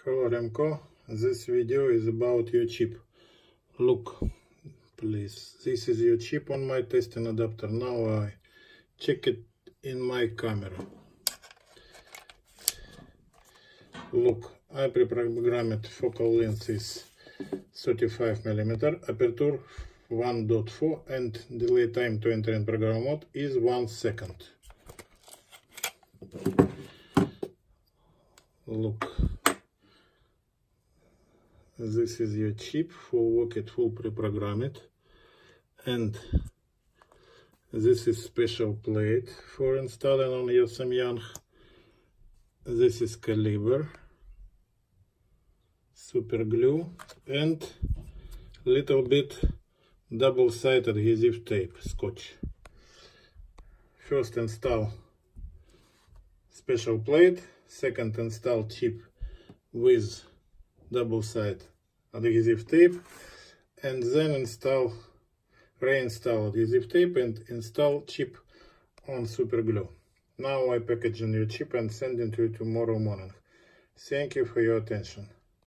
Hello Remco, this video is about your chip. Look please, this is your chip on my testing adapter. Now I check it in my camera. Look, I pre-programmed focal length is 35mm, aperture 1.4 and delay time to enter in program mode is 1 second. Look, this is your chip, full worked, full pre-programmed, and this is special plate for installing on your Samyang. This is caliber, super glue, and little bit double-sided adhesive tape, scotch. First install special plate, second install chip with double-sided adhesive tape, and then reinstall adhesive tape and install chip on super glue. Now I package a new chip and send it to you tomorrow morning. Thank you for your attention.